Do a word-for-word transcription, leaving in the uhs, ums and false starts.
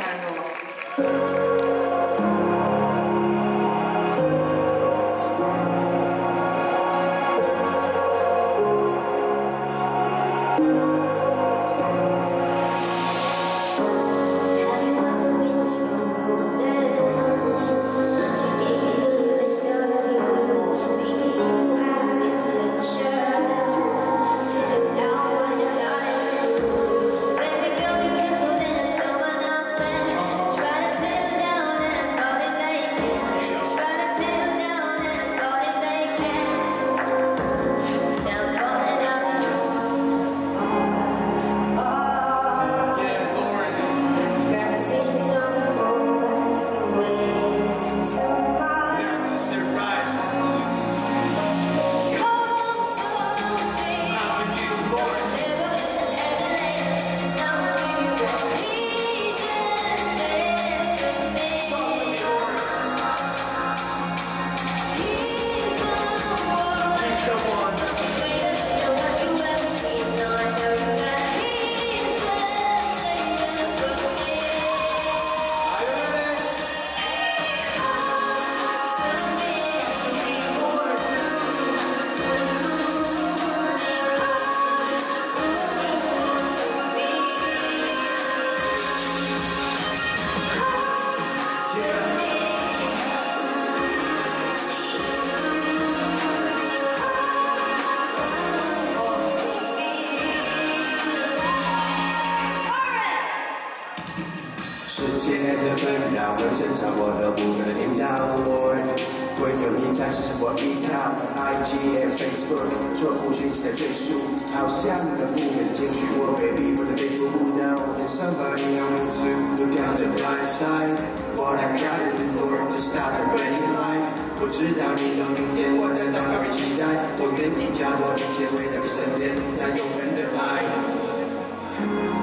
人多。 世界的纷扰和争吵，我都不可能听到 Lord， 唯有你才是我依靠。I G and Facebook 错误讯息的赘述，好像你的负面的情绪，我被逼迫的背负。No, there's somebody on me to look on the bright side. What I gotta do, Lord, to start a brand new life. 我知道你能听见我的祷告与期待，我愿意交托一切，回到你身边，那永恒的爱。